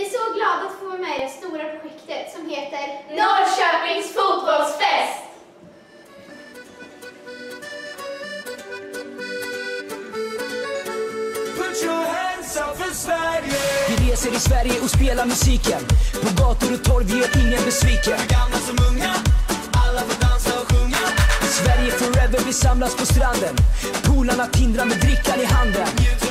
är så glad att få vara med i det stora projektet som heter Norrköpings fotbollsfest! Vi reser i Sverige och spelar musiken. På gator och torg, vi är ingen besviken. Gamla som unga, alla får dansa och sjunga. Sverige forever, vi samlas på stranden. Polarna tindrar med drickan i handen.